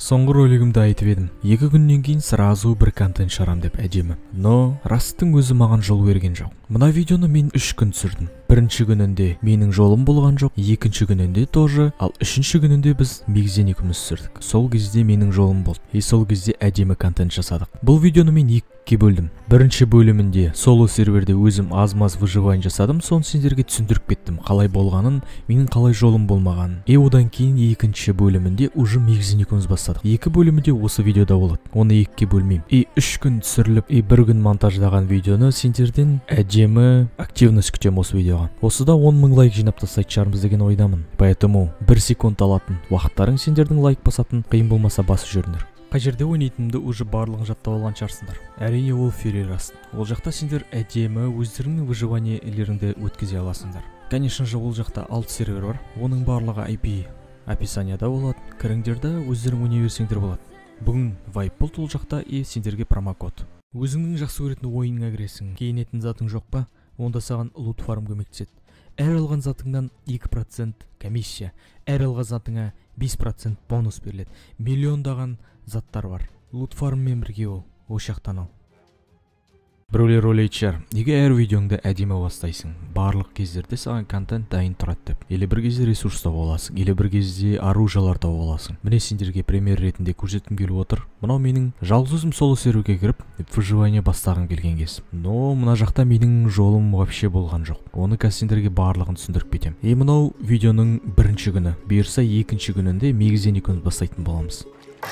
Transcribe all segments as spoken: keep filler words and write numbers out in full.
Соңғы ролигімді айтып едім. Екі күннен кейін сразу бір контент шығарам деп әдемі. Но Расттың өзі маған жол берген жоқ. Мына видеоны мен үш күн түсірдім. Бірінші күнінде менің жолым болған жоқ, екінші күнінде тоже, ал үшінші күнінде біз Мегзен екеуміз түсірдік. Сол кезде менің жолым болды. И сол кезде әдемі контент жасадық. Бұл видеоны мен екіге бөлдім. Бірінші бөлімінде соло серверде өзім аз-маз выживание жасадым, соны сендерге түсіндіріп кеттім, қалай болғанын, менің қалай жолым болмағанын. И одан кейін екінші бөлімінде уже Мегзен екеуміз бастадық. Екі бөлімінде осы видеода болады. Оны екіге бөлмеймін. И үш күн түсіріліп, и бір күн монтаждаған видеоны сендерден әдемі активность күтемін осы видеоға. Осыда он мың лайк жинап тастайтын шығармыз деген ойдамын. Поэтому бір секунд алатын уақыттарың сендердің лайк басатын, қиын болмаса басып жүріңдер. Қай жерде ойнайтынымды уже барлығын жаттап алған шығарсыңдар. Әрине ол Ферри Раст. Ол жақта сендер әдемі өздеріңнің выживаниелеріңді өткізе аласыңдар. Конечно же, ол жақта алты сервер бар. Оның барлығы ай пи описанияда болады. Кіріңдер де өздерің ойнай берсеңдер болады. Бүгін вайп-пулт ол жақта и сендерге промокод. Өзіңнің жақсы көретін ойыныңа кіресің. Кейінетін затың жоқ па? Онда саған лут фарм көмектеседі. Әр алған затыңнан екі процент комиссия, әр алған затыңа бес процент бонус беріледі. Миллиондаған заттар бар. Лут фарммен бірге ол, ошақтан ал. Біреулер ойлайды шығар, неге әр видеоңды әдемі бастайсың? Барлық кездерде саған контент дайын тұрады деп. Или бір кезде ресурс тауып аласың, или бір кезде оружиялар тауып аласың. Міне сендерге пример ретінде көрсеткім келіп отыр. Мынау менің жалғыз өзім соло серверге кіріп, выживание бастағым келген кез. Но мына жақта менің жолым вообще болған жоқ. Оны қазір сендерге барлығын түсіндіріп кетем. И мынау видеоның бірінші күні. Бұйырса екінші күнінде Мегзен екеуміз бастайтын боламыз.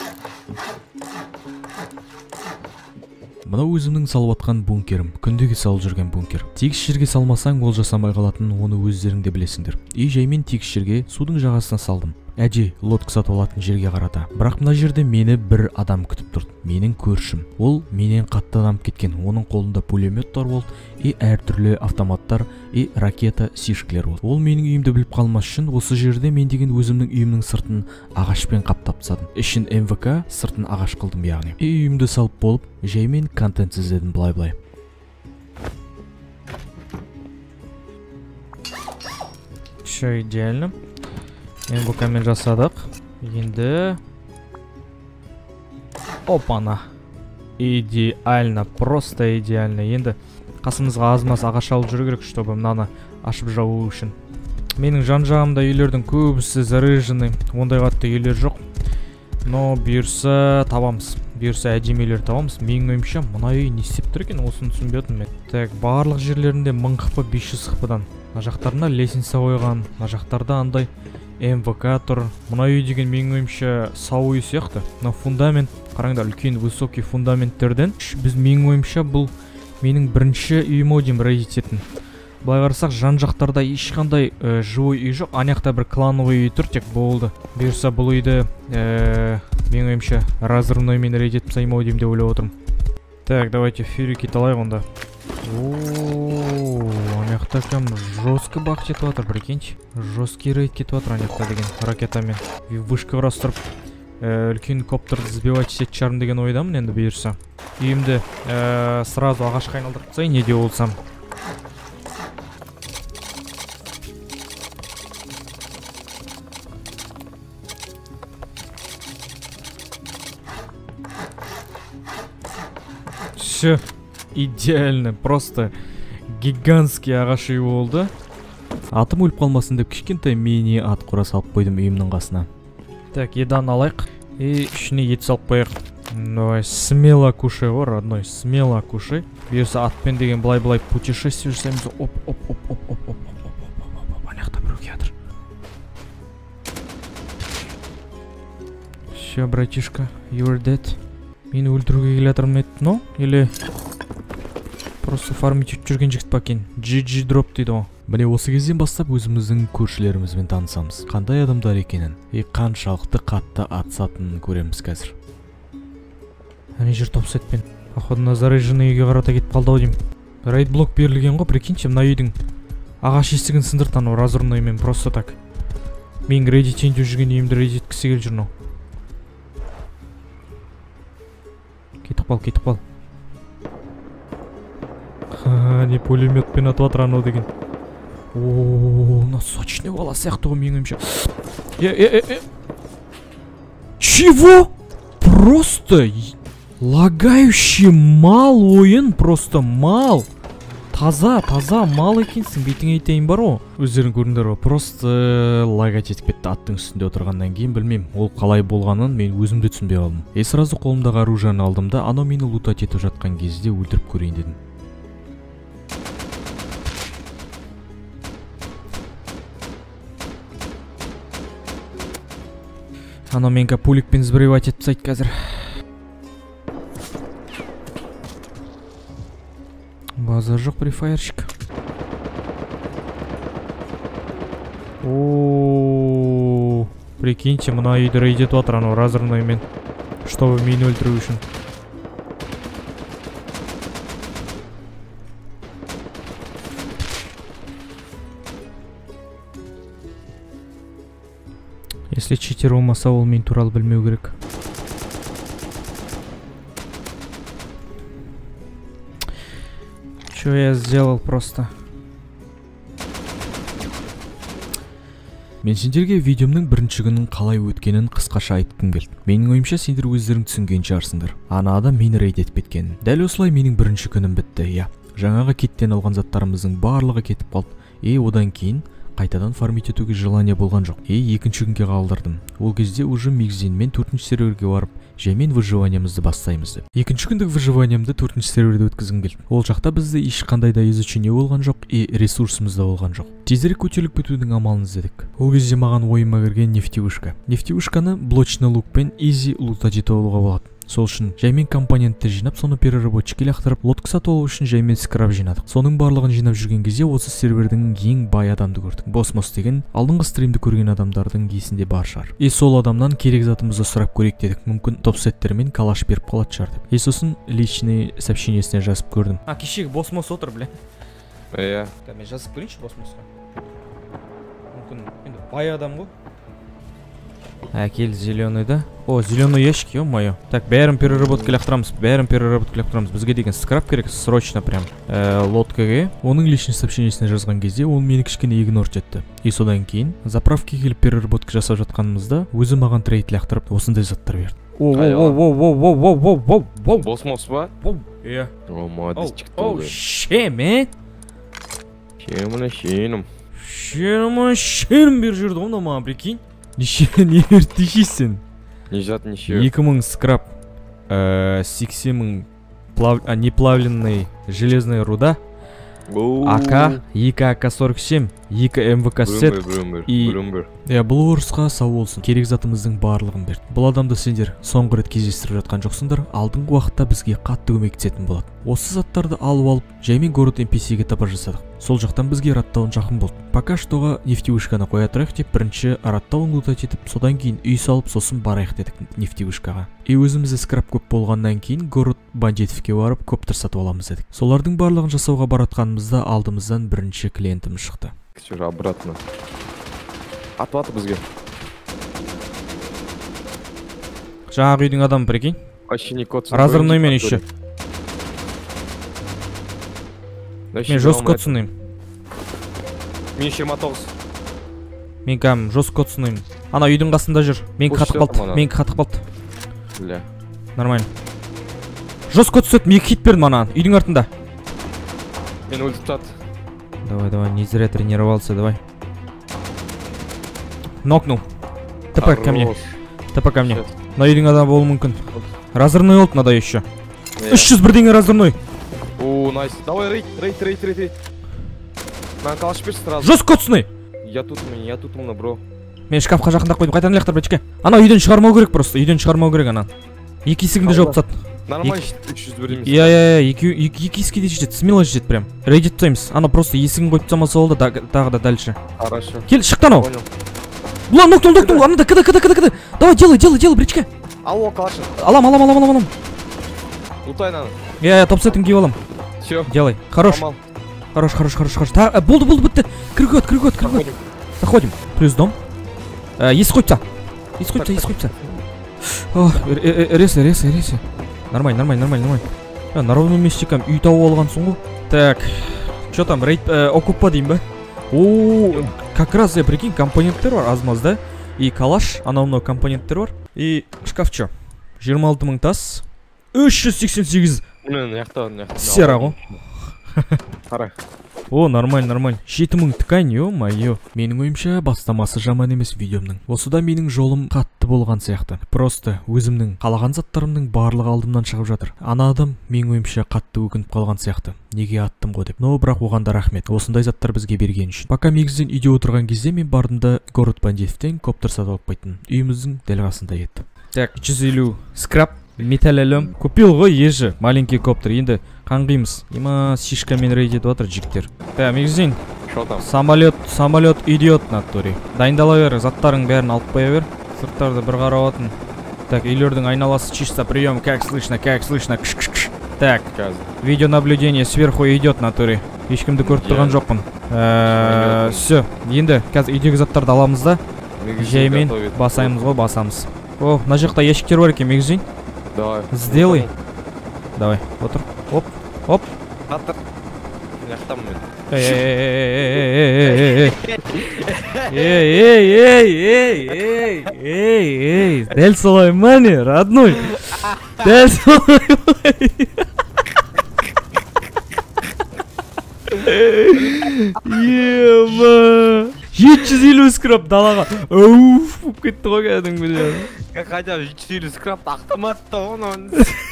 Мынау өзімнің салып атқан бункерім, күндегі салып жүрген бункер. Тегіс жерге салмасаң, ол жасамай қалатын, оны өздерің де білесіңдер. И жаймен тегіс жерге судың жағасына салдым. Әже лодка сатып алатын жерге қарата. Бірақ мына жерде мені бір адам күтіп тұрды. Менің көршім. Ол менен қатты адам кеткен. Оның қолында пулеметтер болды, и әртүрлі автоматтар, и ракета сишкілер болды. Ол менің үйімді біліп қалмас үшін осы жерде мен деген өзімнің үйімнің сыртын ағашпен қаптап тастадым. Ішін эм вэ ка, сыртын ағаш қылдым яғни. И үйімді салып болып, жаймен контент іздедім былай-былай. Все идеально. эм вэ ка-мен жасадық. Енді опана. Идеально, просто идеально. Енді қасымызға аз-маз ағаш алып жүру керек, чтобы мынаны ашып жабу үшін. Менің жан-жағымда үйлердің көбісі заряженный, ондай қатты үйлер жоқ. Но бұйырса табамыз. Бұйырса әдемі үйлер табамыз. Менің ойымша мына үй не істеп тұр екен, осыны түсінбедім мен. Так, барлық жерлерінде мың қпы, бес жүз қпыдан. Мына жақтарына лестница қойған, мына жақтарда андай эм вэ ка тұр. Мына үй деген менің ойымша сау үй сияқты. Мына фундамент, қараңдар, үлкен высокий фундаменттерден. Біз менің ойымша бұл менің бірінші үйім ау деймін рейдитетін. Былай қарасақ, жан жақтарда ешқандай ә, живой үй жоқ. Анаяқта бір клановый үй тұр, тек болды. Бұйырса бұл үйді ә, менің ойымша разрывноймен рейдитіп тастаймын ау деймін деп ойлап отырмын. Так, давайте фьюри кит алайық онда. Ооо, анаяқта кәм жесткі бақ кетіп жатыр, прикиньте. Жесткий рейд кетіп жатыр анаяқта деген ракетамен. Вышка құрастырып, үлкен коптерді сбивать ететін шығармын деген ойдамын енді бұйырса. Үйімді сразу ағашқа айналдырып тастайын, не де болсам. Все идеально, просто гигантский ағаш үй болды. Атым өліп қалмасын деп кішкентай мини ат құра салып қойдым үйімнің қасына. Так, едан алайық и ішіне ет салып қояйық. Давай, смело кушай, о, родной, смело кушай. Бұйырса атпен деген былай-былай путешествие жасаймыз. Оп, оп, оп, оп, оп, оп, оп, оп, оп, анаяқта біреу келатыр. Все, братишка, you are dead. Мені өлтіруге келатырмын еді, но? Или просто фармить жүрген жігіт па екен? джи джи дроп дейді ғой. Міне осы кезден бастап өзіміздің көршілерімізбен танысамыз. Қандай адамдар екенін, и қаншалықты қатты атысатынын көреміз қазір. Әне жер топсетпен. Походу на заряженный үйге қарата кетіп қалды ау деймін. Рейд блок берілген ғой, прикиньте, мына үйдің ағаш есігін сындырды анау разрывноймен просто так. Мен рейдитейін деп жүрген үйімді рейдиткісі келіп жүр. Кетіп қал, кетіп қал. Ха, не пулеметпен атып жатыр анау деген. Ооо, мына сочный бала сияқты ғой менің ойымша. Э, э, э, э. Чего? просто лагающий мал ойын, просто мал. Таза, таза мал екенсің, бетіңе айтайын бар о. Өздерің көріңдер ғой, просто лага жетіп кетті аттың үстінде отырғаннан кейін, білмеймін, ол қалай болғанын мен өзім де түсінбей қалдым. Е, сразу қолымдағы оружиені алдым да, анау мені лутать етіп жатқан кезде өлтіріп көрейін дедім. Анау менікі пуликпен сбривать етіп тастайды қазір. Базар жоқ, префайрщик. О, прикиньте, мына үйді рейд етіп отыр анау разрывныймен, чтобы мені өлтіру үшін. Если читер болмаса, ол мен туралы білмеу керек. Что я сделал просто? Мен сендерге видеомның бірінші күннің қалай өткенін қысқаша айтқым келді. Менің ойымша сендер өздерің түсінген шығарсыңдар. Ана адам мені рейд етіп кеткенін. Дәл осылай менің бірінші күнім бітті, иә. Жаңағы кеттен алған заттарымыздың барлығы кетіп қалды. И одан кейін қайтадан фармить етуге желание болған жоқ. И екінші күнге қалдырдым. Ол кезде уже мигзинмен төртінші серверге барып, жаймен выживаниямызды бастаймыз деп. Екінші күндік выживаниямды төртінші серверде өткізгім келді. Ол жақта бізде ешқандай да изучение болған жоқ, и ресурсымыз да болған жоқ. Тезірек көтеріліп кетудің амалын іздедік. Ол кезде маған ойыма кірген нефтевышка. Нефтевышканы блочный лукпен изи лутать етіп алуға болады. Сол үшін жаймен компонентті жинап, соны переработчикке лақтырып, лодка сатып алу үшін жаймен скрап жинадық. Соның барлығын жинап жүрген кезде осы сервердің ең бай адамды көрдік. Босмос деген алдыңғы стримді көрген адамдардың есінде бар шығар. И сол адамнан керек затымызды сұрап көрейік дедік. Мүмкін топ-сеттер мен калаш беріп қалады шығар деп. И сосын личный сообщениесіне жазып көрдім. А, кешегі Босмос отыр, бля. Иә. Мен жазып көрейінші Босмосқа. Мүмкін енді бай адам ғой. Әкел зеленый да. О, зеленый ящик, ё-моё. Так, бәрін переработка лақтырамыз, бәрін переработка лақтырамыз. Бізге деген скрап керек, срочно прям. Ә, лодкаға. Оның личный сообщениесіне жазған кезде, ол мені кішкене игнорить етті. И содан кейін заправка келіп переработка жасап жатқанымызда, өзі маған трейд лақтырып, осындай заттар берді. О-о-о-о-о-о-о-о-о-о-о-о. Босмос ба? Иә. О, молодец, чықты. О, ше, мен. Шеміне шенім. Шеміне шенім бер жүрді ғой, маған прикинь. Неше, не ертешейсің? Не жат, неше. екі мың скрап, сексен мың неплавленный железная руда, АК, екі АК сорок семь, екі МВК сет и... Е, бұл орысқа сау болсын, керек затымыздың барлығын берді. Бұл адамды сендер соңғы рет кездестіріп жатқан жоқсыңдар, алдыңғы уақытта бізге қатты көмектесетін болады. Осы заттарды алып алып, жаймен город эн пи си-ге тапа жасадық. Сол жақтан бізге раттауын жақын болды. Пока штоға нефтевышканы қоя тұрайық деп, бірінші раттауын лутать етіп, содан кейін үй салып, сосын барайық дедік нефтевышкаға. И өзімізде скрап көп болғаннан кейін город бандитовке барып, коптер сатып аламыз дедік. Солардың барлығын жасауға баратқанымызда алдымыздан бірінші клиентіміз шықты. Ксюша, обратно. Атып аты бізге. Жаңағы үйдің адамы, прикинь. Вообще не кодсын. Разрывноймен еще. Мен жестко кодсынайым. Мен жиырма тоғыз. Мен кәм жестко кодсынайым. Ана үйдің қасында жүр. Менікі қатып қалды. Менікі қатып қалды. Бля. Нормально. Жестко кодсыт, мен хит бердім ана. Үйдің артында. Мен өлтіп тат. Давай, давай, не зря тренировался, давай. Нокнул. ТП ко мне. ТП ко мне. На үйдің адам болу мүмкін. Разрывной олд надо еще. үш жүз бірдеңе разрывной. О, найс. Давай, рейд, рейд, рейд, рейд, рейд. Мен калаш берші сразу. Жестко кодсыны. Я тут мен, я тут мына, бро. Мен шкафқа жақындап қойдым, қайтан лектор бәчке. Ана үйден шығармау керек просто, үйден шығармау керек ана. Екі есігінде жауып тастады. Нормально, үш жүз бір емес. Иә, иә, иә, екі есікке де жетеді, смело жетеді прям. Рейдит тұтаймыз, ана просто есігін қойып тастамаса болды, тағы да дальше. Хорошо. Кел, шықты анау. Бұлан, ноктың, ноктың, анада, кіді, кіді, кіді, кіді. Давай, делай, делай, делай, бричке. Алло, калашын. Алам, алам, алам, алам, алам. Лутай надо. Иә, иә, топ-сетін киіп алам. Все. Делай, хорош. Хорош, хорош, хорош, хорош. Та, болды, болды, бітті. Кіргөт, кіргөт, кіргөт. Заходим. Плюс дом. Есік қойыпса. Есік қойыпса, есік қойыпса. Ресы, ресы, ресы. Нормально, нормально, нормально, нормально. На ровном месте кәм үй тауып алғансың ғой. Так, что там, рейд, окуппа дейін ба? О, как раз, я прикинь, компоненттер бар, аз-маз, да? И калаш, анау-мынау компоненттер бар. И шкаф что? жиырма алты мың тас. үш жүз сексен сегіз. Мына яқта, яқта. Сера ғой. Қара. О, нормально, нормально. жеті мың ткань, ё-моё. Менің ойымша бастамасы жаман емес видеомның. Осыда менің жолым қатты болған сияқты. Просто өзімнің қалаған заттарымның барлығы алдымнан шығып жатыр. Ана адам менің ойымша қатты өкініп қалған сияқты. Неге аттым ғой деп. Но бірақ оған да рахмет. Осындай заттар бізге берген үшін. Пока мегізден үйде отырған кезде мен бардым да город бандитовтен коптер сатып алып қайттым. Үйіміздің дәл қасында еді. Так, жүз елу скрап. Металл әлем. Купил ғой ежі. Маленький коптер. Енді қанғимыз. Има шишкамен рейд етіп отыр жіктер. Да, мегізден. Шо там? Самолет, самолет идиот натуре. Дайындала бер, заттарың бәрін алып қоя бер. Сырттарды бір қарап атын. Так, үйлердің айналасы чисто, прием, как слышно, как слышно. Кш -кш -кш. Так, видеонаблюдение сверху идет натуре. Ешкімді көріп тұрған жоқпын. Все, енді қазір үйдегі заттарды аламыз да. Жаймен басаймыз ғой, басамыз. О, мына жақта ящиктер бар екен, мегізден. Давай. Сделай. Давай, отыр. Оп, оп. Атыр. Яқтам мен. Эй, эй, эй, эй, эй, эй, эй, дәл солай мане, родной. Дәл солай мане. Ема. жеті жүз елу скрап далаға. Ауф, болып кетті ғой кәдімгі. Хотя жеті жүз елу скрапты ақтаматты оны.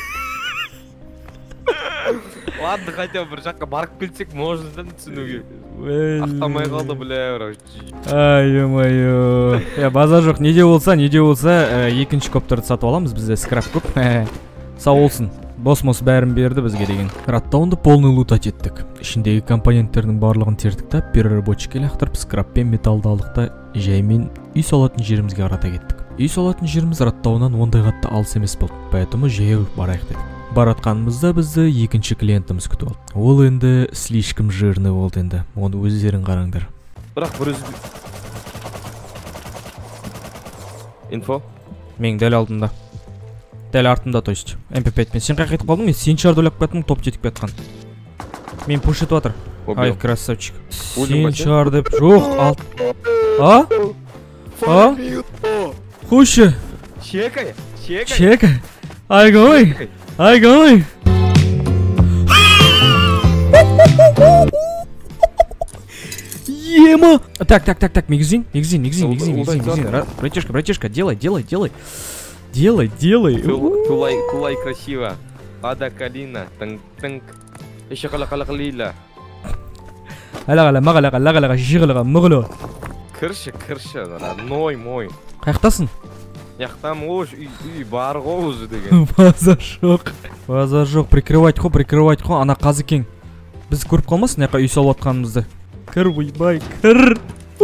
Ладно, хотя бір жаққа барып келсек, можно да түсінуге. Ақтамай қалды, бля, бра. Ай, ё-моё. Я базар жоқ, неде болса, неде болса, екінші коптерді сатып аламыз, бізде скрап көп. Сау болсын. Бос-мос бәрін берді бізге деген. Раттауынды полный лутать еттік. Ішіндегі компоненттердің барлығын тердік та, переработчикке лақтырып, скраппен металлды алдық та, жаймен үй салатын жерімізге қарата кеттік. Үй салатын жеріміз раттауынан ондай қатты алыс емес болды. Поэтому жаяу барайық дедік. Баратқанымызда бізді екінші клиентіміз күтіп алды. Ол енді слишком жирный болды енді. Оны өздерің қараңдар. Бірақ бір өзі... Инфо? Мен дәл алдымда. Дәл артымда, то есть. эм пэ пять мен сен қайқайтып қалдың, мен сен шарды ойлап кеттім, топ жетіп кетқан. Мен пуш етіп атыр. Ай, красавчик. Сен шар деп, жоқ, ал... А? А? Хуши? Чекай, чекай. Чекай. Ай, гой. Ай, гой. Ема. Так, так, так, так, мегзин, мегзин, мегзин, мегзин, мегзин, мегзин. Братишка, братишка, делай, делай, делай. Делай, делай. Тулай, тулай красиво. Ада калина, тынк-тынк. Еще кала-кала-калила. Ала-гала, мағала, ала-гала, жиғылыға, мұғылы. Кірші, кірші, ной, мой. Қаяқтасың? Яқтам ош, үй бар ғой өзі деген. Базар жоқ. Базар жоқ, прикрывать қо, прикрывать қо, ана қазы кең. Біз көріп қалмасын, яқа үй салып атқанымызды. Кір, бұйбай, кір.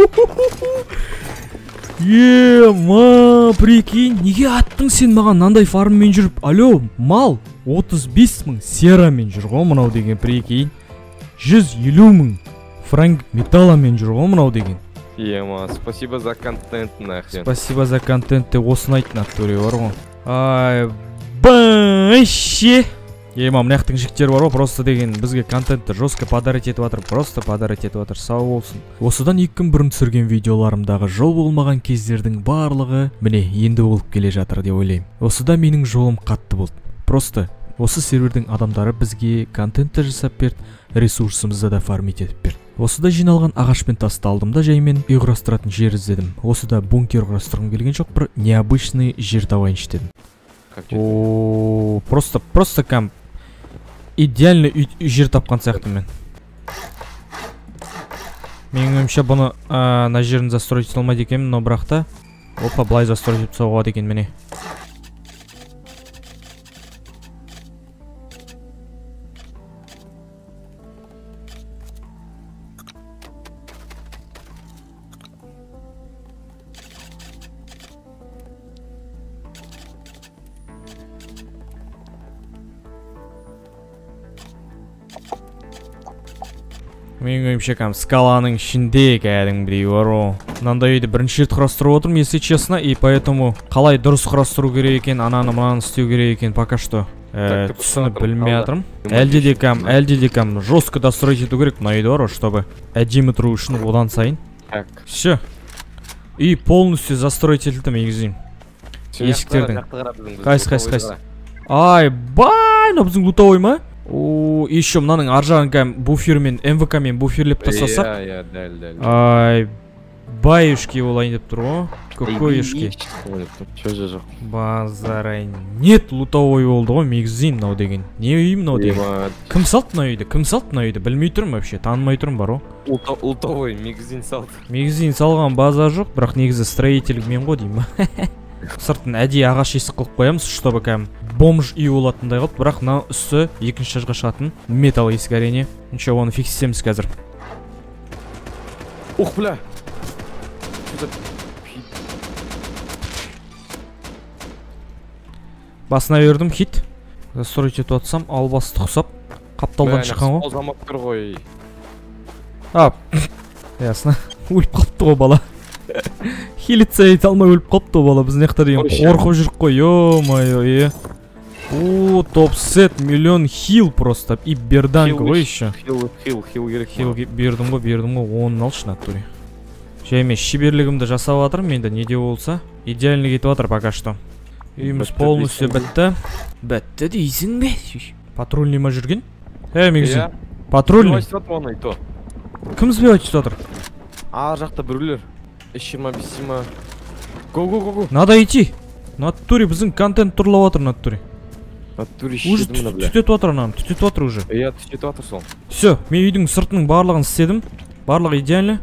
Ема, прикинь, неге аттың сен маған нандай фарммен жүріп? Алло, мал, отыз бес мың серамен жүр ғой мынау деген, прикинь. жүз елу мың франк металламен жүр ғой мынау деген. Ема, спасибо за контент, нахрен. Спасибо за контент, те осыны айт натуре бар ғой. Ай, бәще. Ема, мынаяқтың жіктері бар ғой, просто деген бізге контентті жестко подарить етіп атыр, просто подарить етіп атыр, сау болсын. Осыдан екі күн бұрын түсірген видеоларымдағы жол болмаған кездердің барлығы міне енді болып келе жатыр деп ойлаймын. Осыда менің жолым қатты болды. Просто осы сервердің адамдары бізге контентті жасап берді, ресурсымызды да фармить етіп берді. Осыда жиналған ағаш пен тасты алдым да жаймен үй құрастыратын жер іздедім. Осыда бункер құрастырғым келген жоқ, бір необычный жер табайыншы дедім. О, просто просто кам идеальный жер тапқан сияқты мен. Менің ойымша бұны на жерін застроить алмайды екенмін, но бірақ та опа, былай застроить етіп соғады екен міне. Менің ойымша кәм скаланың ішінде кәдімгідей бар ғой. Мынандай үйді бірінші рет құрастырып отырмын, если честно, и поэтому қалай дұрыс құрастыру керек екен, ананы мынаны істеу керек екен пока что түсініп білмей жатырмын. Әлде де кәм, әлде де кәм жестко достроить ету керек мына үйді бар ғой, чтобы әдемі тұру үшін одан сайын. Все. Үй полностью застроить етілді мегізін. Есіктердің. Қайсы, қайсы, қайсы. Ай, бай, мына біздің лутовой ма? О, еще мынаның ар жағын кәм буфермен, эм вэ ка-мен буферлеп тастасақ. Иә, иә, дәл, дәл. Ай, баюшки олайын деп тұр ғой. Көкөйшки. Жоқ. Базарай. Нет, лутовой болды ғой, мегзин мынау деген. Не үй мынау деген? Кім салды мына үйді? Кім салды мына үйді? Білмей тұрмын вообще, танымай тұрмын бар ғой. Лутовой мегзин салды. Мегзин салған база жоқ, бірақ негізі строитель мен ғой деймін. Сыртын әдейі ағаш есік қылып қоямыз, чтобы кәм бомж үй болатындай қылып, бірақ мына үсті екінші этажға шығатын металл есік әрине. Ничего, оны фикситеміз қазір. Ух, бля. Басына бердім хит. Строить етіп атсам, албасты құсап, қапталдан шыққан ғой. Замап тұр ғой. А, ясно. Өліп қапты ғой бала. Хилитсе ете алмай өліп қапты ғой бала. Біз нектар деген қорқып жүрік қой. Ё-майо, е. О, топ-сет, миллион хил просто. И берданка ғой еще. Хил, хил, хил керек. Хил бердім ғой, бердім ғой. Онын алшы натуре. Жәйме шеберлігімді жасап атырмын, менде неде болса. Идеально кетіп атыр пока что. Үйіміз полностью бітті. Бітті дейсің бе? Патрульный ма жүрген? Ә, мегзин. Патрульный. Кім сбивать жатыр? Ар жақта біреулер. Ишима, бисима. Го-го-го-го. Надо идти. Натуре біздің контент тұрлап атыр натуре. Натуре уже түтетіп атыр анам, түтетіп атыр уже. Иә, түтетіп атыр сол. Все, мен үйдің сыртының барлығын істедім. Барлығы идеально.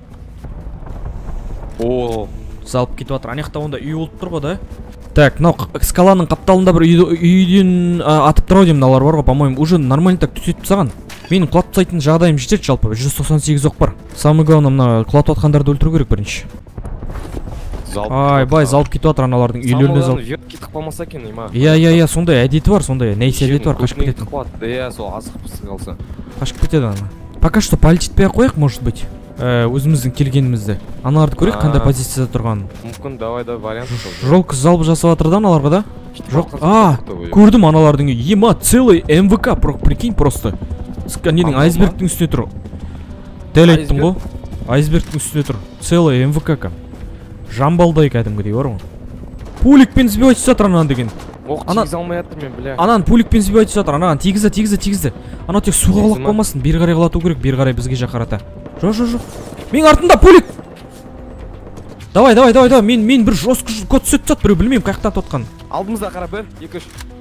О, салып кетіп атыр. Анаяқта онда үй болып тұр ғой да. Так, мынау скаланың қапталында бір үйден атып тұр деймін, мыналар бар ғой, по-моему, уже нормально так түтетіп тастаған. Менің құлап тастайтын жағдайым жетеді жалпы, жүз тоқсан сегіз оқ бар. Самый главное, мына құлап атқандарды өлтіру керек бірінші. Ай, бай, залып кетіп атыр аналардың үйлеріне залып. Самый главное, ветки тықпамаса екен, ема. Иә, иә, иә, сондай әдеті бар, сондай, нәйсе әдеті бар, қашып кететін. Иә, сол азық пысық алса. Қашып кетеді ана. Пока что пальчитпей ақ қояқ, может быть. Өзіміздің келгенімізді. Аналарды көрек қандай позицияда тұрғанын. Мүмкін, давай да вариант. Жолкы залбы жасап атыр да аналарға да? Жоқ, а, көрдім аналардың үй. Ема, целый эм вэ ка, прикинь просто. Недің айсбергтің үстіне тұр. Дәл айттым ғой. Айсбергтің үстіне тұр. Целый эм вэ ка. Жамбалдай кәдімгідей бар ғой. Пуликпен сбивать жатыр анан деген. Оқ, тигіз алмай жатыр мен, бля. Анан пуликпен сбивать жатыр. Анан тигізді, тигізді, тигізді. Анау тек суға құлап қалмасын. Бері қарай қалату керек, бері қарай бізге жақарата. Жоқ, жоқ, жоқ. Мен артында пулик. Давай, давай, давай, давай. Мен мен бір жосқы код сөт сат, біреу білмеймін қаяқтан тотқан. Алдымызда қара бір, екі, үш.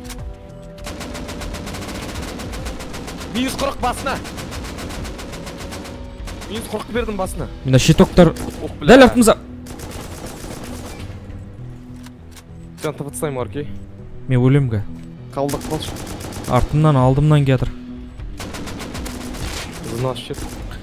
минус қырық басына. минус қырық бердім басына. Мына щитоктар дәл артымызда. Сен тапатсайым аркей. Мен өлемге. Қалдық қалшы. Артымнан, алдымнан кетір. Знаш шет.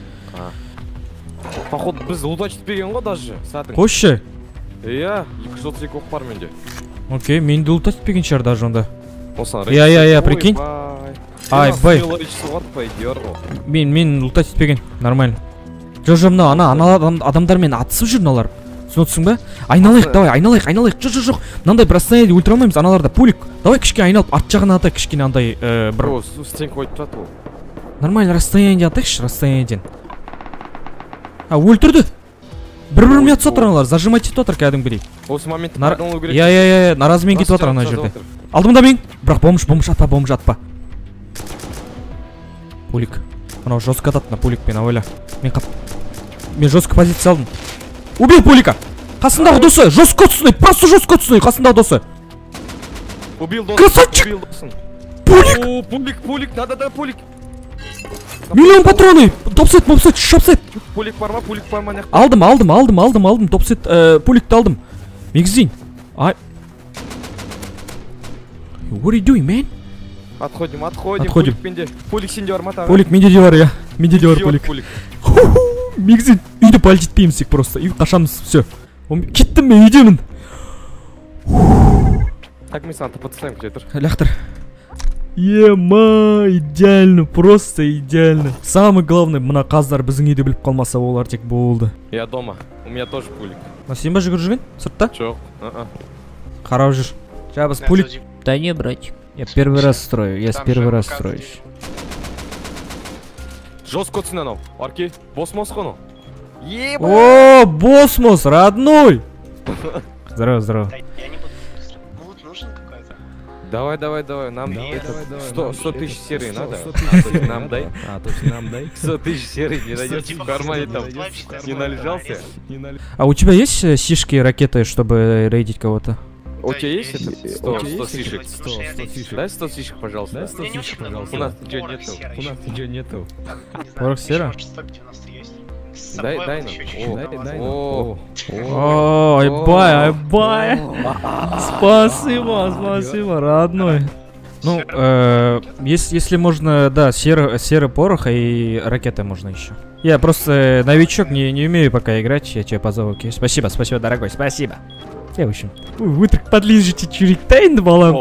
Походу біз удача түспеген ғой даже. Қойшы. Иә, екі жүз отыз екі оқ бар менде. Окей, мен де удача түспеген шығар даже онда. Иә, иә, иә, прикинь. Ай, бай. Мен, мен удача түспеген, нормально. Жо-жо, мына, ана адамдармен атысып жүр мыналар. Түсінотсың ба? Айналайық, давай, айналайық, айналайық. Жо-жо, жоқ. Мынандай бір расстояние өлтіре алмаймыз аналарда. Пулик. Давай кішкене айналып, арт жағына атай кішкене андай бір. О, стенка қойып тұрады ол. Нормально расстояние атайықшы, расстояниеден. А, өлтірді. Бір-біріме атса тұр аналар, зажимать етіп отыр кәдімгідей. Осы моментті қадалу керек. Иә, иә, иә, наразымен кетіп отыр ана жерде. Алдымда мен. Бірақ бомж, бомж атпа, бомж атпа. Пулик. Анау жестко атады на пуликпен, ауэля. Мен қап. Мен жестко позиция алдым. Убил пулика. Қасындағы досы, жестко отсынай, просто жестко отсынай, қасындағы досы. Убил досы. Красавчик. Пулик. О, пулик, пулик, да-да-да, пулик. Миллион патроны. Топсет, мопсет, шопсет. Пулик бар ма, пулик бар ма? Алдым, алдым, алдым, алдым, алдым, топсет, пуликті алдым. Мегзин. Ай. What are you doing, man? Отходим, отходим. Отходим. Пулик сенде бар ма тағы? Пулик менде де бар, я. Менде де бар пулик. Мегзин, үйді пальчитпейміз тек просто. Үй қашамыз, все. Кеттім мен, үйдемін. Так, мен саған тапатсайым, жетір. Лақтыр. Ема, идеально, просто идеально. Самый главный, мына қаздар біздің үйде біліп қалмаса олар тек болды. Я дома, у меня тоже пулик. А сен ба жүгір жүрген? Сыртта? Жоқ, қарап жүр. Жа біз пулик... Да не, братик. Я первый раз строю, я с первый раз строю. Жестко отсын анау, аркей, босмос қону. О, босмос, родной! Здорово, здорово. Давай, давай, давай, нам Давай, это, давай, давай, сто, нам сто это, тысяч серый сто- надо. сто А, тысяч то есть серый нам надо. дай. А, то есть нам дай. сто тысяч серый не найдется в кармане там. Не належался? А у тебя есть э, сишки и ракеты, чтобы рейдить кого-то? У тебя есть это? сто, сто фишек. сто, сто фишек. Дай сто фишек, пожалуйста. Дай сто фишек, пожалуйста. У нас ничего нету. У нас ничего нету. Порох сера? Дай, дай нам. О, Дай, дай нам. О, О, айбай, айбай. Спасибо, спасибо, родной. Ну, э, если, если можно, да, серый, серый порох и ракеты можно еще. Я просто новичок, не, не умею пока играть, я тебя позову, окей? Спасибо, спасибо, дорогой, спасибо. Я, в общем, вы так подлежите чуректайын балам.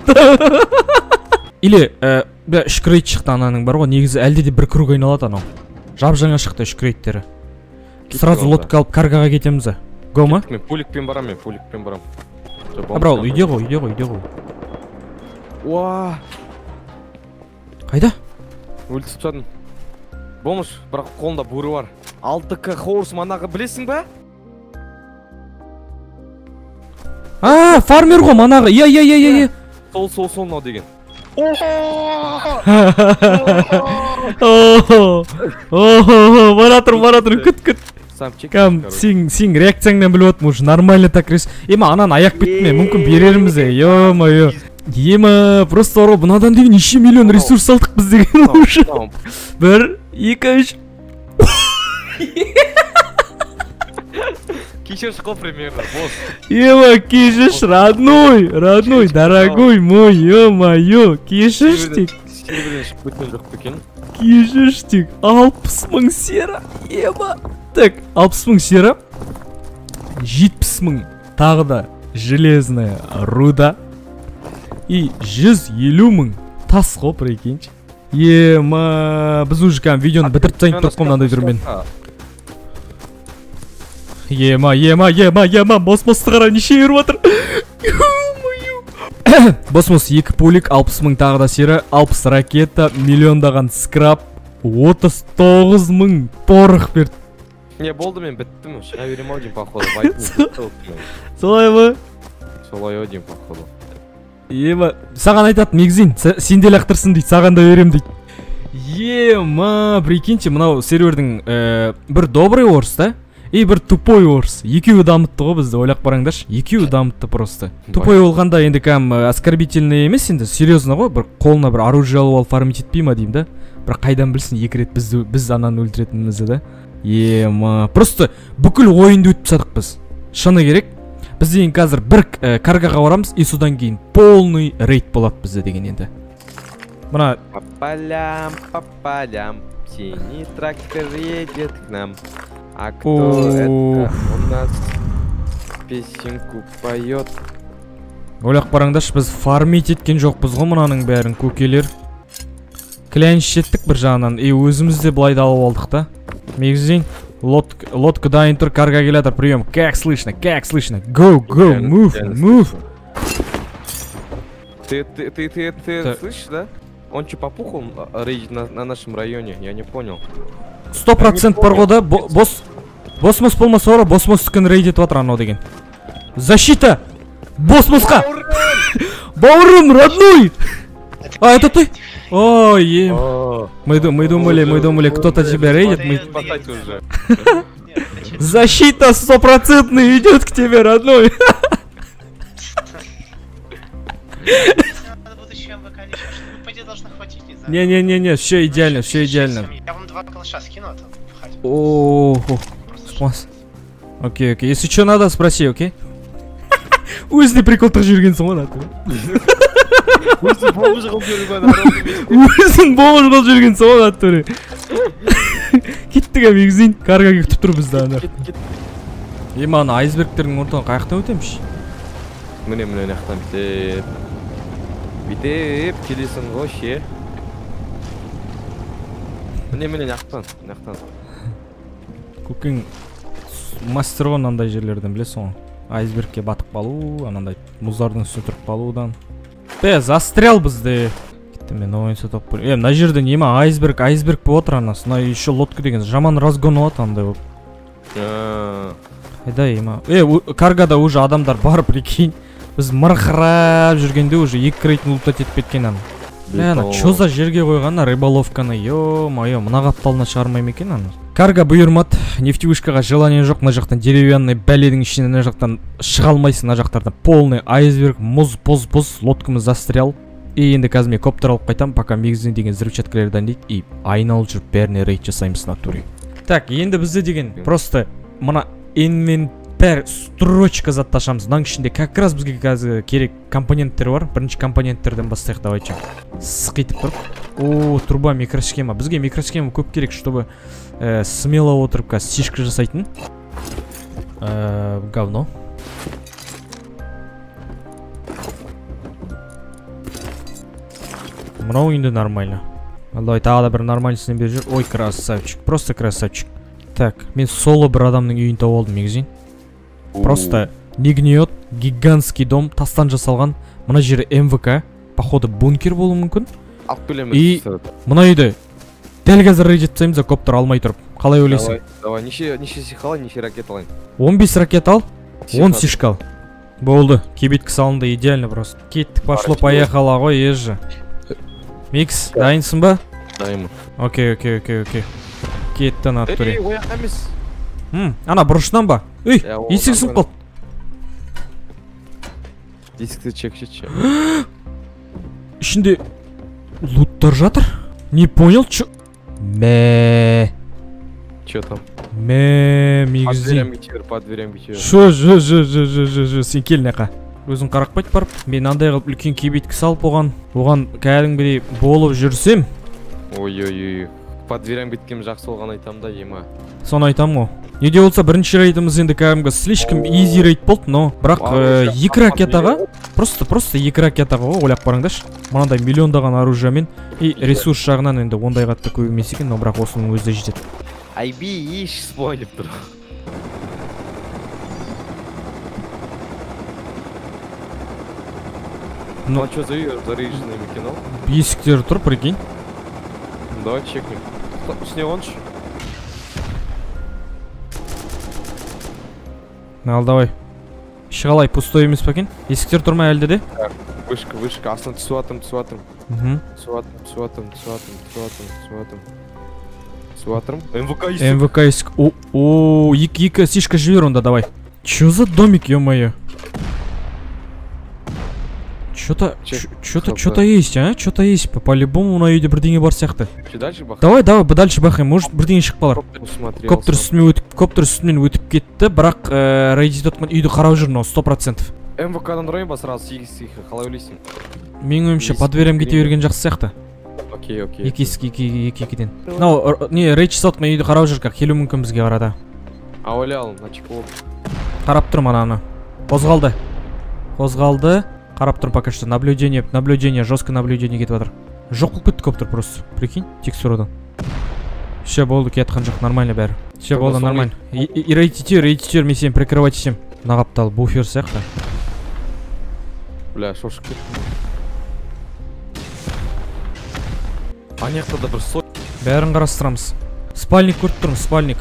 Или, э, бля, шкрейт шықты ананың бар ғой, негізі әлде де бір круг айналады анау. Жап-жаңа шықты шкрейттері. Сразу лодка алып каргаға кетеміз. Го ма? Мен пуликпен барам, мен пуликпен барам. Абрау, үйде ғой, үйде ғой, үйде ғой. Уа! Қайда? Өлтісіп тастадым. Болмыш, бірақ қолында буры бар. Алтыка хорс манағы білесің ба? А, фармер ғой манағы. Иә, иә, иә, иә. Сол, сол, сол мынау деген. О, бара тұр, бара тұр, күт, күт. Сам чек. Кам, сен, сен реакцияңнан біліп отым, уже нормально так рес. Ема, анан аяқ бітме, мүмкін береріміз, ё-моё. Ема, просто ору, бұнадан деген неше миллион ресурс алдық біз деген уже. Бір, екі, үш. Кешірші қол примерно, босс. Ема, кешірш, родной, родной, дорогой мой, ё-моё, кешірш тек. Серверден шығып кеткен жоқ екен. Кешірш тек, алпыс мың сера, ема. Так, алпыс мың сера, жетпіс мың тағы да железная руда и жүз елу мың тас ғой, прикиньші. Ема, біз уже кәм видеоны бітіріп тайын тұрып қомнандай жүрмен. Ема, ема, ема, ема, бос-босты қара неше еріп отыр. Бос-бос екі пулик, алпыс мың тағы да сері, алпыс ракета, миллиондаған скраб, отыз тоғыз мың порох берді. Не, болды мен біттім, шыға берем ау дейм, походу. Вайтын Солай ма? Солай ау дейм, походу. Ема, саған айтады мегзин, сен де лақтырсын дейді, саған да берем дейді. Ема, прикиньте, мынау сервердің бір добрый орыс да, и бір тупой орыс. Екеуі дамытты ғой бізді, ойлап қараңдаршы. Екеуі дамытты просто. Тупой болғанда енді кәм оскорбительный емес, енді серьезно ғой, бір қолына бір оружие алып алып фармить етпей ма деймін да. Бір қайдан білсін, екі рет бізді, біз ананы өлтіретінімізді да. Ема, просто бүкіл ойынды өтіп садық біз. Шыны керек. Біз деген қазір бір каргаға барамыз, и содан кейін полный рейд болады бізде деген енді. Мына Папалям, папалям, синий трактор едет к нам. А кто это у нас песенку поет? ойлап қараңдаршы, біз фармить еткен жоқпыз ғой мынаның бәрін, көкелер. Клянш еттік бір жағынан, и өзіміз де былай да алып алдық та. Мегзин, лодка дайын тұр, карга келатыр, прием. Как слышно, как слышно? Go, go, move, move. Ты, ты, ты, ты, ты слышишь, да? Он что, попухал рейдит на, на нашем районе? Я не понял. Сто процент бар ғой да, бос, босмос болмаса ора, босмостықын рейдит ватыр анау деген. Защита! Босмосқа! Бауырым, родной! А, это ты? Ой, ем. Мы, мы думали, мы думали, кто-то тебя рейдит. Мы... Защита стопроцентная идет к тебе, родной. Не-не-не-не, все идеально, все идеально. Я вам два калаша скину, а то входи. О, окей, окей. Если что надо, спроси, окей? Өзіне прикол тық жүргенсің ғой наты. Өзін болмыш қылып жүрген Өзін болмыш қылып жүргенсің ғой наты. Кеттік ә мегзин, карга күтіп тұр бізді ана. Ема ана айсбергтердің ортадан қаяқтан өтеміш? Міне міне нақтан бітеп. Бітеп, келесің ғой ше. Міне міне нақтан, нақтан. Көкең мастер ғой андай жерлерден білесің ғой. Айсбергке батып қалу, анандай мұздардың үстіне тұрып қалудан. Бе, застрял бізде. Кетті мен ойын сатып көрем. Е, мына жерде неме айсберг, айсберг болып отыр анасы. Мына еще лодка деген жаман разгон болады андай болып. Ааа. Қайда ема? Е, каргада уже адамдар бар, прикинь. Біз мырқырап жүргенде уже екі рейтін лутать етіп кеткен аны. Ана, чё за жерге қойғаны рыболовканы, ё-моё, мына қапталына шығармай ма екен аны? Карга бұйырмады, нефтеюшкаға желание жоқ, мына жақтан деревянный бәледің ішінен мына жақтан шыға алмайсың, мына жақтардан полный айсберг, мұз, бұз, бұз, лодкамыз застрял. И енді қазір мен коптер алып қайтам, пока мегізіне деген взрывчаткалерден дейді, и айналып жүріп бәріне рейд жасаймыз натуре. Так, енді бізде деген просто мына инвентарь строчка зат ашамыз. Мынаның ішінде как раз бізге қазір керек компоненттер бар. Бірінші компоненттерден бастайық, давайте. Сықитып тұрып. О, труба, микросхема. Бізге микросхема көп керек, чтобы ә, смело отырып қазір сишка жасайтын. Ә, говно. Мынау енді нормально. Аллай, тағы да бір нормальнысын беріп жүр. Ой, красавчик, просто красавчик. Так, мен соло бір адамның үйін тауып алдым негізінен. Просто не гниет, гигантский дом, тастан жасалған. Мына жері эм вэ ка, походу бункер болуы мүмкін. Алып келеміз. И мына үйді дәл қазір рейд жасаймыз, коптер алмай тұрып. Қалай ойлайсың? Давай, неше неше сих алайын, неше ракет алайын? он бес ракет ал, он сишка ал. Болды, кибитка салынды, идеально просто. Кеттік, пошло, поехала ғой, езжі. Микс, дайынсың ба? Дайынмын. Окей, окей, окей, окей. Кетті натуре. Эй, ояқ емес. Хм, ана бұрышынан ба? Үй, есік сынып қалды. Есікті чек-чекші. Ішінде луттар жатыр? Не понял, чё? Мә. Чё там? Мә, мегізден. Под дверям кетер, под дверям кетер. Шо, жо, жо, жо, жо, жо, жо, сен кел нақа. Өзің қарақ байт барып, мен андай қылып үлкен кебейткі салып оған, оған кәдімгідей болып жүрсем. Ой-ой-ой. Под дверям кеткем жақсы болған айтам да, ема. Соны айтам ғой. Неде болса бірінші рейдіміз енді кәдімгі слишком easy рейд болды, но бірақ екі ракетаға, просто просто екі ракетаға ғой, ойлап қараңдашы. Мынандай миллиондаған оружиямен и ресурс жағынан енді ондай қатты көп емес екен, но бірақ осының өзі де жетеді. Айби еш спойлеп тұр. Ну а что за ее заряженный кинул? Есіктері тұр, прикинь. Давай чекнем. Сне он ж. Ал, давай. Шығалай, пустой емес пәкен. Есіктер тұрмай әлде де? Вышка, вышка, астына түсіп атырым, түсіп атырым. Түсіп атырым, түсіп атырым, түсіп атырым, түсіп атырым, түсіп атырым. Түсіп атырым. эм вэ ка есік. эм вэ ка есік. О, екі сишка жібер онда, давай. Чё за домик, ё-моё? Что-то, что-то, что-то есть, а? Что-то есть. По-любому на үйде бірдеңе бар сияқты. Дальше бақай. Давай, давай, дальше бақай. Может, бірдеңе шығып қалар. Коптер үстімен өтіп, коптер үстімен өтіп кетті, бірақ рейдит отқан үйді қарау жүр, но сто процентов. эм вэ ка-дан ұрайын ба сразу сегіз-сиха, қалай ойлайсың? Менің ойымша, под дверям кете берген жақсы сияқты. Окей, окей. Екі есік, екі екіден. Мынау, не, рейд жасап отқан үйді қарау жүр, как келу мүмкін бізге қарада. А ойлал, начекло. Қарап тұр мананы. Қозғалды. Қозғалды. Қарап тұр пока что. Наблюдение, наблюдение, жестко наблюдение кетіп жатыр. Жоқ болып кетті коптер просто. Прикинь, текстурадан. Все болды, кетқан жоқ, нормально бәрі. Все болды, нормально. И рейтитер, рейтитер, мен сені прикрывать етсем. Нағаптал, буфер сияқты. Бля, шошық кетті. Анияқта да бір сой. Бәрін қарастырамыз. Спальник көріп тұрмыз, спальник.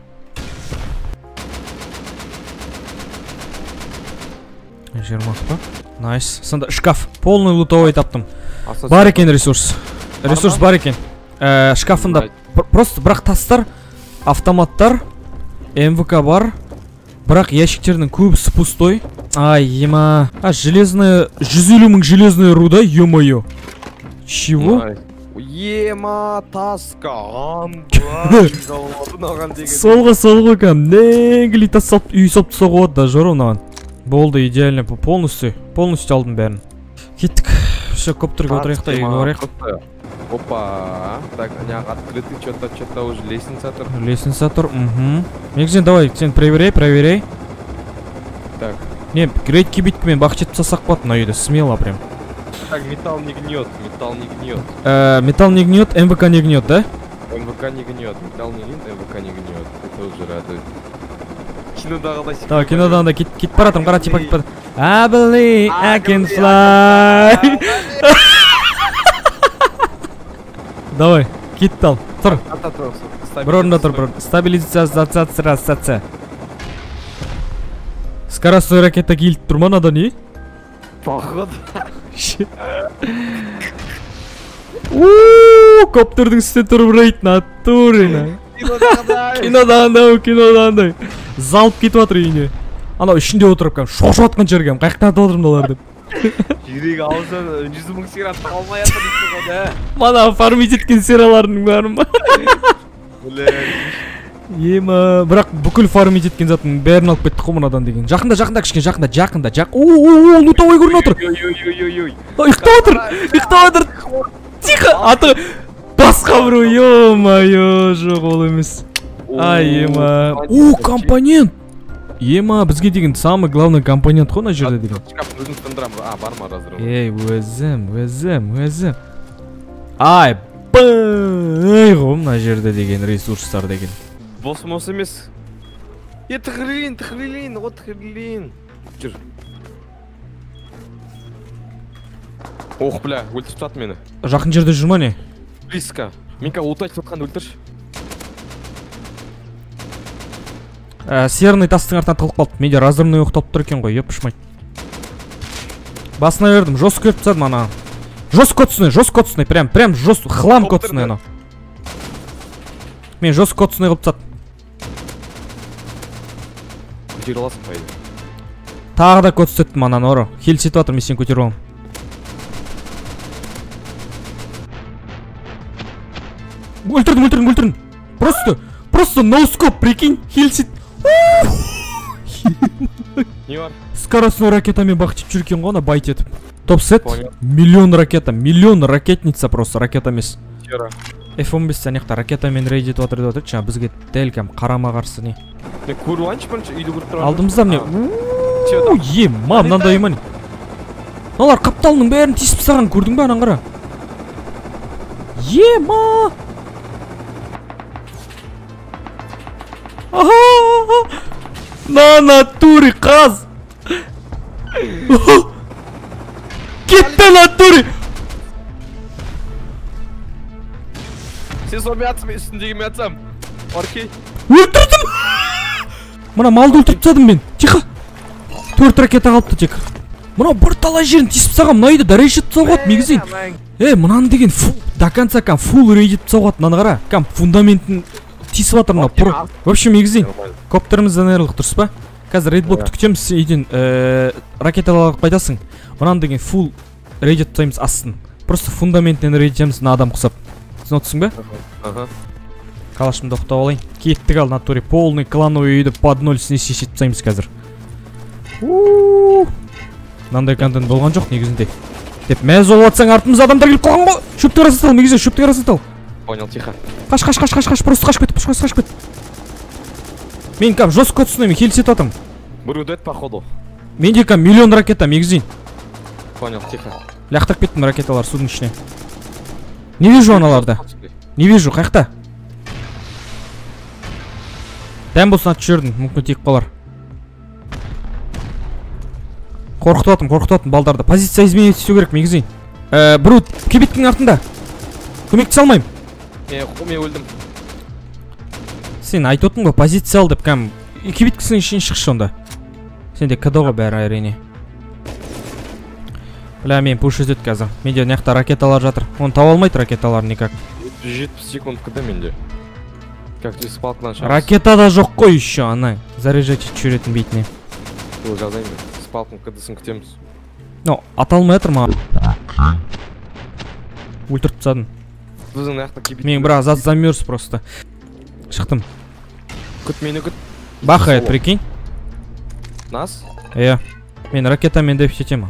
Жермақ па? Найс. Сонда шкаф. Полный лутовой таптым. Бар екен ресурс. Ресурс бар екен. Шкафында просто бірақ тастар, автоматтар, эм вэ ка бар. Бірақ ящиктердің көбісі пустой. Ай, ема. А, железная... жүз елу мың железная руда, ё-моё. Чего? Ема, таска. Солға, солға кәм. Нәңгілі тасап, үй сопты соғы да жор онаған. Болды, идеально, полностью, полностью алдым бәрін. Кеттік, все, коптерге отырайық та, үйге барайық. Опа, так, аняқ открытый, что-то, что-то уже лестница тұр. Лестница тұр, угу. Негізен, давай, сен проверяй, проверяй. Так. Не, рейд кибиткімен бақчет сасақ бат на үйді, смело прям. Так, металл не гнет, металл не гнет. Э, металл не гнет, эм вэ ка не гнет, да? эм вэ ка не гнет, металл не гнет, эм вэ ка не гнет. Это уже радует. Кинодағыдай секілді. Так, кинодан да кетіп баратым, қара типа кетіп баратым. I believe I can fly. Давай, кетті ал, тұр. Бір орында тұр, бір. Стабилизация. Скоростной ракета келіп тұр ма, надо не? Походу. Ууу, коптердің үстіне тұрып рейд натурина. Кинодағындай, кинодағындай. Залып кетіп жатыр үйіне. Анау ішінде отырып кәм, шошып атқан жергем, қайықтан атып отырмын олар деп. Жүрек аузын жүз мың сигарет қалмай жатыр дейсің ғой да. Мана фармит еткен сераларының бәрін ба? Ема, бірақ бүкіл фармит еткен затын бәрін алып кеттік қой мынадан деген. Жақында, жақында, кішкене жақында, жақында, жақ. Ооо, лутовой көрініп отыр. Ұйықтап отыр, ұйықтап отыр. Тихо, аты басқа біреу, ё-моё, жоқ ол емес. Ай, ема. О, компонент. Ема, бізге деген самый главный компонент қой мына жерде деген. Шкафтың өзін тындырамын. А, бар ма разрыв? Ей, өзім, өзім, өзім. Ай, бай ғой мына жерде деген ресурстар деген. Бос мос емес. Е, тығылейін, тығылейін, о тығылейін. Жүр. Ох, бля, өлтіріп тұтады мені. Жақын жерде жүрма не? Близко. Мен ка ұлтайтып тұтқанды өлтірші. Серный тастың артынан тығылып қалды. Менде разрывный оқталып тұр екен ғой, епішмайды. Басына бердім, жестко өріп тастадым ана. Жестко коцный, жестко коцный, прям, прям жестко, хлам коцный ана. Мен жестко коцный қылып тастадым. Көтер аласың қайды. Тағы да коцтеттім ананы ұры. Хел сетіп атыр, мен сен көтер оғым. Өлтірдім, өлтірдім, өлтірдім. Просто, просто ноускоп, прикинь, хел сет. Не бар? Скоростной ракетамен бақытып жүрген ғой, ана байт етіп. Топ-сет, миллион ракета, миллион ракетница просто, ракета емес. эф он бес сәнеқта ракетамен рейд етіп отыр деп отыр, жаңа бізге дәл кәм қарама қарсы не. Мен көріп алайыншы бірінші, үйді көріп тұрған. Алдымызда міне. Ема, мынандай ема не. Олар қапталының бәрін тесіп саған, көрдің бе анан қара? Ема! На натуре қаз! Кетті натуре! Сен сонымен атсың, мен үстіндегі мен атсам. Аркей. Өлтірдім! Мына малды өлтіріп тастадым мен. Тихо! Төрт ракета қалыпты тек. Мына бір талай жерін тесіп саған, мына үйді дәрежет соғат мегізейін. Э, мынаны деген до конца кәм фул рейдет соғат, мынаны қара. Кәм фундаментін тесіп атыр мына. В общем, мегізейін. Коптерімізден айырылық дұрыс па? Қазір рейдблокты күтеміз, үйден ракеталар қайтасың. Мынаны деген фул рейдет таймыз астын. Просто фундаментінен рейдетеміз на адам құсап. Сен отсың ба? Калашымды ұқтап алайын. Кеттік ал натуре, полный клановый үйді под ноль снести шетіп таймыз қазір. Мынандай контент болған жоқ негізінде. Деп мәз болып атсаң артымыз адамдар келіп қалған ғой. Шөпті қарасатал, мегізен шөпті қарасатал. Понял, тихо. Қаш, қаш, қаш, қаш, қаш, просто қаш кетіп, қаш, қаш кетіп. Мен кәм жестко түсіне, мен хелсет атым. Бір өдет походу. Менде кәм миллион ракета, мегізен. Понял, тихо. Ляқтап кеттім ракеталар судың ішіне. Не вижу аналарда. Не вижу, қайықта. Дәм болсын атып жүрдім, мүмкін тек қалар. Қорқытып атым, қорқытып атым балдарды. Позиция изменить ету керек, мегізейін. Біру, кебеттің артында. Көмекті салмайым. Мен өлдім. Сен айтып отың ба, позиция ал деп кәм. Кебеткісінің ішін шықшы онда. Сенде кдоға бәрі әрене. Бля, мен пуш өтеді қазір. Менде неқта ракеталар жатыр. Оны тау алмайды ракеталар никак. жетпіс секунд кд менде. Как ты спалкынан шамыз. Ракетада жоқ қой еще, ана. Заряжать етіп жүретін бейтіне. Ол жазайын бе. Спалкан кдсын күтеміз. Но, аталмай атыр ма? Өлтіріп тастадым. Біздің аяқта кебет. Мен бірақ зат замерз просто. Шықтым. Күт мені күт. Бахает, прикинь. Нас? Е. Мен ракетамен деп шетема.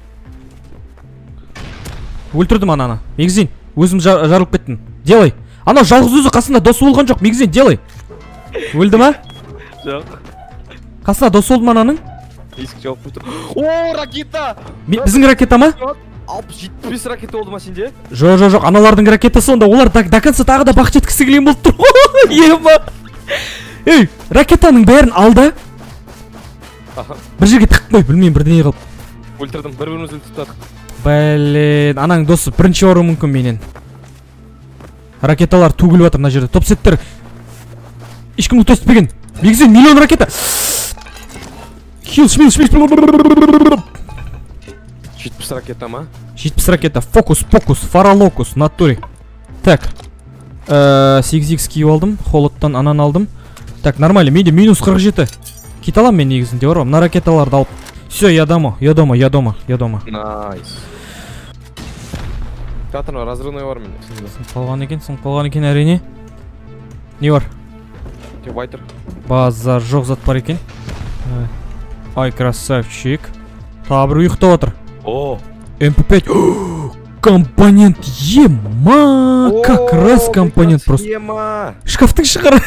Өлтірдім ананы. Мегізин. Өзім жарылып кеттім. Делай. Ана жалғыз өзі қасында досы болған жоқ. Мегізин, делай. Өлді ма? Жоқ. Қасында досы болды ма ананың? Есік жауып бұтыр. О, ракета! Біздің ракета ма? алпыс жетпіс бес ракета болды ма сенде? Жо, жо, жоқ. Аналардың ракетасы онда. Олар до конца тағы да бақ жеткісі келген болып тұр. Ема. Ей, ракетаның бәрін алда. Бір жерге тықып қой, білмеймін бірдеңе қылып. Өлтірдім, бір-біріміз өлтіріп тастадық. Блин, анаң досы бірінші орын мүмкін менен. Ракеталар төгіліп жатыр мына жерде. Топ-сеттер ешкім ұлт өстіпеген. Мегізен миллион ракета. Хил, шмил, шмил. жетпіс ракета ма? жетпіс ракета. Фокус, фокус, фаралокус, натуре. Так. сегіз икс киіп алдым. Холодтан анан алдым. Так, нормально. Менде минус қырық жеті. Кете алам мен негізінде бар. Мына ракеталарды алып. Все, я дома, я дома, я дома, я дома. Найс. Катырма, разрывной бар менде. Сынып қалған екен, сынып қалған екен әрине. Не бар? Вайтер. Базар жоқ зат бар екен. Ай, красавчик. Тағы бір ұйықтап отыр. О! эм пэ пять. Компонент ема! Как раз компонент просто. Ема! Шкафтың шығар.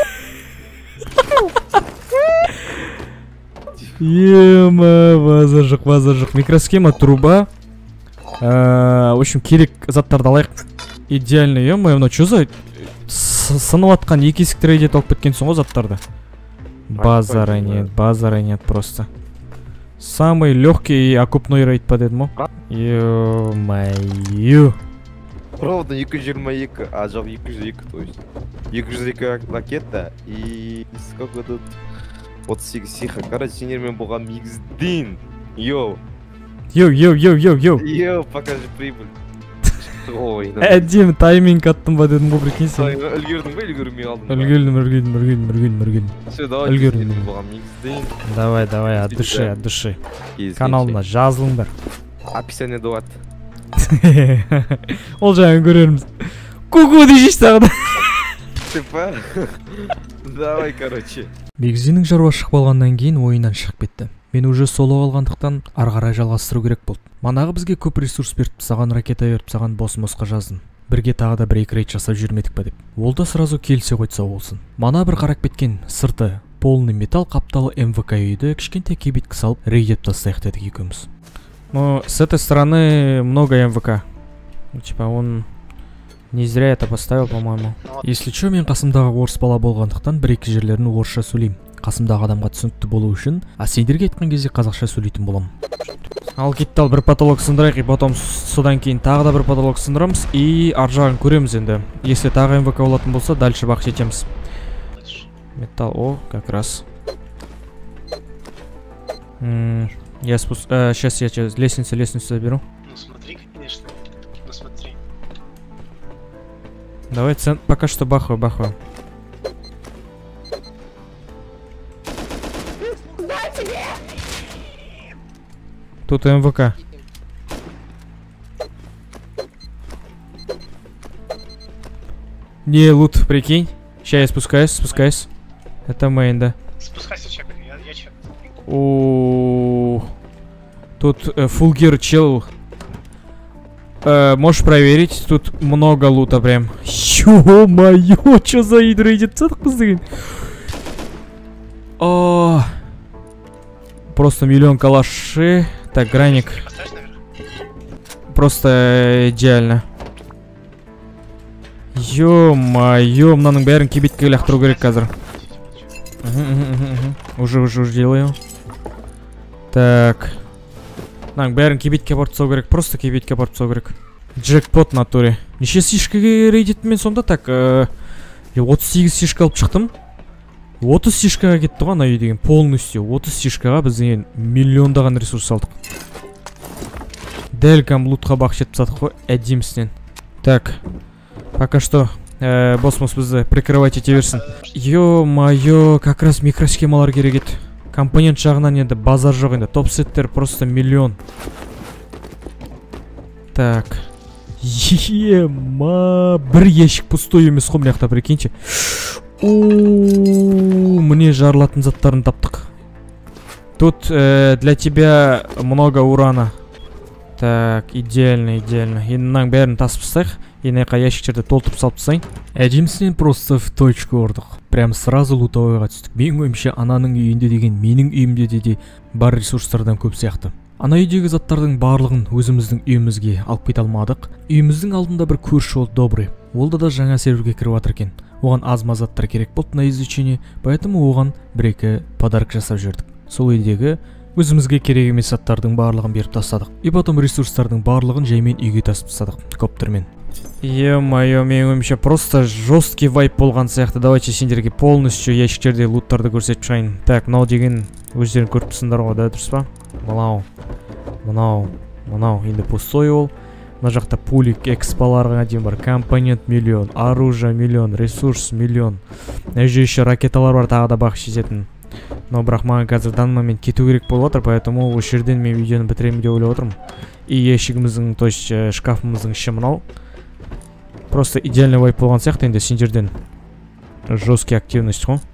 Ема, базар жоқ, базар жоқ. Микросхема, труба. В общем, керек заттарды алайық. Идеально, ема, мына что за сынып атқан екі есік трейдет алып кеткенсің ғой заттарды. Базара нет, базара нет просто. Самый легкий и окупной рейд по дедму. Ё-моё. Правда, екі жүз жиырма екі, а жоқ екі жүз екі, то есть. екі жүз екі ракета и сколько тут? отыз сегіз сиха. Короче, сендермен болған миксдин. Йоу. Йоу, йоу, йоу, йоу, йоу. Йоу, покажи прибыль. Ой, әдемі тайминг аттым ба дедің ғой, прикиньсің. Үлгердің бе, үлгермей алдың ба? Үлгердім, үлгердім, үлгердім, үлгердім, үлгердім. Все, давай. Үлгердім. сендермен болған миксдин. Давай, давай, от души, от души. Кезгенше. Каналына жазылыңдар. Описание дуат. Ол жағын көреріміз. Ку-ку дейшіш тағы да. Типа? Давай, короче. Мегзиннің жаруа шығып алғаннан кейін ойыннан шығып кетті. Мен уже соло алғандықтан арғарай жалғастыру керек болды. Манағы бізге көп ресурс беріп, саған ракета беріп, саған бос-мосқа жаздым. Бірге тағы да бір екі рейд жасап жүрмедік па деп. Ол да сразу келсе қойса болсын. Мана бір қарап кеткен сырты полный металл қапталы эм вэ ка үйді кішкентай кибитке салып рейдеп тастайық дедік екеуміз. Ну, с этой стороны много эм вэ ка. Типа он не зря это поставил, по-моему. Если что, мен қасымдағы орыс бала болғандықтан бір-екі жерлерін орысша сөйлеймін. Қасымдағы адамға түсінікті болу үшін, а сендерге айтқан кезде қазақша сөйлейтін боламын. Ал кетті, ал бір потолок сындырайық, и потом содан кейін тағы да бір потолок сындырамыз, и ар жағын көреміз енді. Если тағы эм вэ ка болатын болса, дальше бақ жетеміз. Металл, о, как раз. М-м, я спуск... Э, сейчас я лестницу, лестницу заберу. Ну смотри, конечно. Ну смотри. Давай цен... пока что бахаю, бахаю. Тут эм вэ ка. Не, лут, прикинь. Сейчас я спускаюсь, спускаюсь. Это мейн, да. Спускайся, чекай, я, я чекаю. О, тут э, фулгир чел. Э, можешь проверить, тут много лута прям. Ё-моё, чё за идра идет? О, просто миллион калашей. Так, граник. Просто идеально. Ё-моё, мынаның бәрін кибитке лақтыру керек қазір. Уже, уже, уже делаю. Так. Мынаның бәрін кибитке апарып тастау керек, просто кибитке апарып тастау керек. Джекпот натуре. Неше сишкаға рейдеттім мен сонда? Так, отыз сегіз сишка алып шықтым. отыз сишкаға кетті ғой ана үй деген, полностью. отыз сишкаға бізден миллиондаған ресурс алдық. Дәл кәм лутқа бақ жетіп садық қой, әдемісінен. Так, пока что э, босмос бізді прикрывать ете берсін. Ё-моё, как раз микросхемалар керек еді. Компонент жағынан енді базар жоқ енді. Топ-сеттер просто миллион. Так. Ема, бір ящик пустой емес қой мына жақта, прикиньте. Ооо, мне жарылатын заттарын таптық. Тут э, для тебя много урана. Так, идеально, идеально. Енді мынаның бәрін тасып тастайық. Енді ящиктерді толтырып салып тастайын. Әдемісінен просто в точку ұрдық. Прям сразу лутовойға түстік. Менің ойымша ананың үйінде деген менің үйімде де бар ресурстардан көп сияқты. Ана үйдегі заттардың барлығын өзіміздің үйімізге алып кете алмадық. Үйіміздің алдында бір көрші ол добрый. Ол да жаңа серверге кіріп жатыр екен. Оған аз-маз заттар керек болды на изучение, поэтому оған бір-екі подарок жасап жібердік. Сол үйдегі өзімізге керек емес заттардың барлығын беріп тастадық. И потом ресурстардың барлығын жаймен үйге тасып тастадық коптермен. Ё-моё, менің ойымша просто жесткий вайп болған сияқты. Давайте сендерге полностью ящиктерде луттарды көрсетіп шығайын. Так, мынау деген өздерің көріп тұрсыңдар ғой, да, дұрыс па? Мынау, мынау, мынау енді пустой ол. Мына жақта пулик экспаларға дейін бар, компонент миллион, оружие миллион, ресурс миллион. Мына жерде еще ракеталар бар, тағы да бақшы жететін. Но бірақ маған қазір данный момент кету керек болып отыр, поэтому осы жерден мен видеоны бітіремін деп ойлап отырмын. И ящигіміздің, то есть шкафымыздың іші мынау. Просто идеальный вайп болған сияқты енді сендерден. Жесткий активность қой.